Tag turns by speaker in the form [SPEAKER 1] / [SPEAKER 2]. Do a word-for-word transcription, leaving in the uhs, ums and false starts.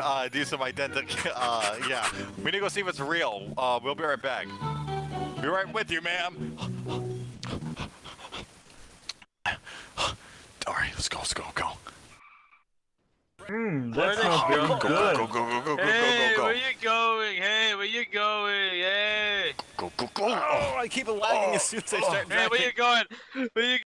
[SPEAKER 1] uh, do some identity. Uh, yeah, we need to go see if it's real. Uh, we'll be right back. Be right with you, ma'am. All right, let's go, let's go, go.
[SPEAKER 2] Hmm, that sounds very good.
[SPEAKER 1] Go, go, go, go, go, go,
[SPEAKER 3] Hey,
[SPEAKER 1] go, go,
[SPEAKER 3] where
[SPEAKER 1] go.
[SPEAKER 3] you going? Hey, where you going? Hey.
[SPEAKER 1] Go, go, go. Oh, I keep lagging as soon as I start
[SPEAKER 3] Hey, where you going? Where you